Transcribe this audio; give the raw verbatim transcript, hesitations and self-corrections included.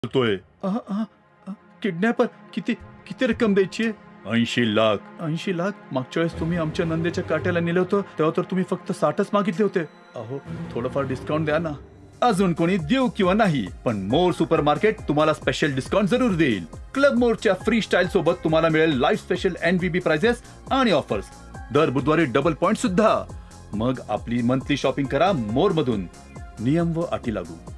बोलतोय. किडनॅपर किती किती रक्कम द्यायची आहे? ऐंशी लाख. ऐंशी लाख? मागच्या वेळेस तुम्ही आमच्या नंदेच्या काट्याला नेलं होतं तेव्हा तर तुम्ही फक्त साठच मागितले होते. अहो थोडंफार डिस्काउंट द्या ना. अजून कोणी देऊ किंवा नाही, पण मोर सुपर मार्केट तुम्हाला स्पेशल डिस्काउंट जरूर देईल. क्लब मोरच्या फ्री स्टाईल सोबत तुम्हाला मिळेल लाईव्ह स्पेशल एनबीबी प्राइजेस आणि ऑफर्स. दर बुधवारी डबल पॉइंट सुद्धा. मग आपली मंथली शॉपिंग करा मोर मधून. नियम व अटी लागू.